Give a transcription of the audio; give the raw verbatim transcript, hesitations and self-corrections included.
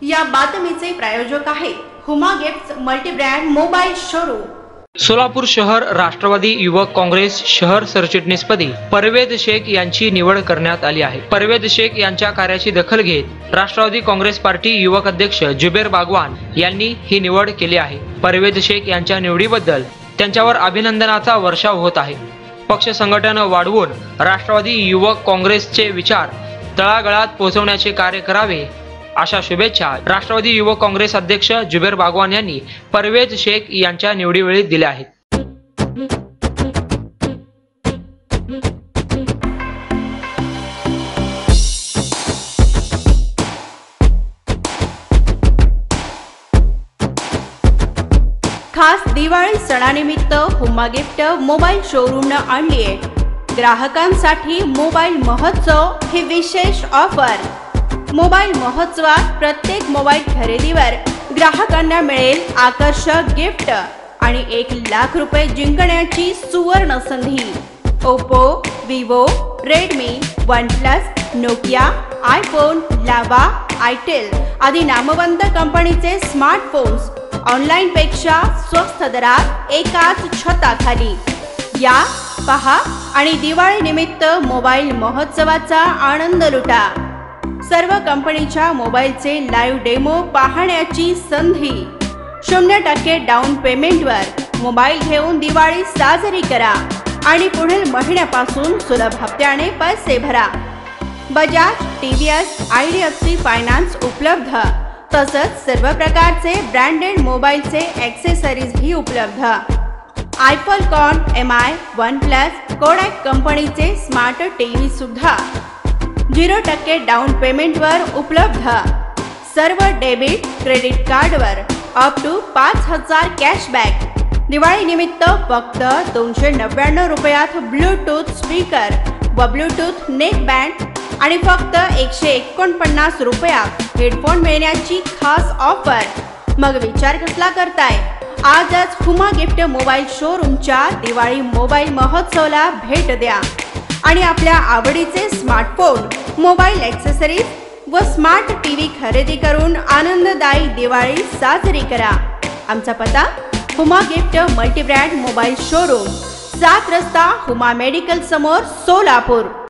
या बातमीचे प्रायोजक आहेत Huma gifts multibrand mobile showroom. Solapur शहर राष्ट्रवादी युवक काँग्रेस शहर सरचिटणीसपदी परवेद शेख यांची निवड करण्यात आली आहे। परवेद शेख यांच्या कार्याची दखल घेत राष्ट्रवादी काँग्रेस पार्टी युवक अध्यक्ष जुबेर बागवान यांनी ही निवड केली आहे। परवेद शेख यांच्या निवडीबद्दल त्यांच्यावर अभिनंदनाचा वर्षाव होत आहे। पक्ष संघटन वाढवून राष्ट्रवादी युवक काँग्रेसचे विचार तळागाळात पोहोचवण्याचे कार्य करावे अशा शुभेच्छा राष्ट्रवादी युवक काँग्रेस अध्यक्ष जुबेर बागवान यांनी परवेज शेख यांच्या निवडीवेळी दिल्या आहेत। खास दिवाळी सणानिमित्त हुमा गिफ्ट मोबाईल शोरूमने आणली आहे ग्राहकांसाठी मोबाईल महोत्सव ही विशेष ऑफर। मोबाईल महोत्सवात प्रत्येक मोबाईल खरेदीवर ग्राहकांना मिळेल आकर्षक गिफ्ट आणि एक लाख रुपये जिंकण्याची सुवर्ण संधी। Oppo, Vivo, Redmi, OnePlus, Nokia, iPhone, Lava, itel आदी नामवंत कंपनीचे स्मार्टफोन्स ऑनलाईन पेक्षा स्वस्त दरात एकाच छताखाली। या पहा आणि दिवाळी निमित्त मोबाईल महोत्सवाचा आनंद लुटा। सर्व कंपनीच्या मोबाईलचे लाईव्ह डेमो पाहण्याची संधी। शून्य टक्के डाऊन पेमेंटवर मोबाईल घेऊन दिवाळी साजरी करा आणि पुढील महिन्यापासून सुलभ हप्त्याने पैसे भरा। बजाज, टीव्हीएस, आयडीएफसी फायनान्स उपलब्ध। तसंच सर्व प्रकारचे ब्रँडेड मोबाईलचे ॲक्सेसरीज भी उपलब्ध। IFFALCON, M I, OnePlus, Kodak कंपनीचे स्मार्ट टीव्ही सुद्धा झिरो टक्के डाऊन पेमेंटवर उपलब्ध। सर्व डेबिट क्रेडिट कार्डवर अप टू पाच हजार कॅशबॅक। दिवाळी निमित्त फक्त दोनशे नव्याण्णव रुपयात ब्लूटूथ स्पीकर व ब्लूटूथ नेक बँड आणि फक्त एकशे एकोणपन्नास रुपयात हेडफोन मिळण्याची खास ऑफर। मग विचार कसला करताय? आजच हुमा गिफ्ट मोबाईल शोरूमच्या दिवाळी मोबाईल महोत्सवाला भेट द्या आणि आपल्या आवडीचे स्मार्टफोन, मोबाईल ॲक्सेसरीज व स्मार्ट टीव्ही खरेदी करून आनंददायी दिवाळी साजरी करा। आमचा पत्ता Huma gift multibrand mobile showroom, सात रस्ता हुमा मेडिकल समोर, सोलापूर।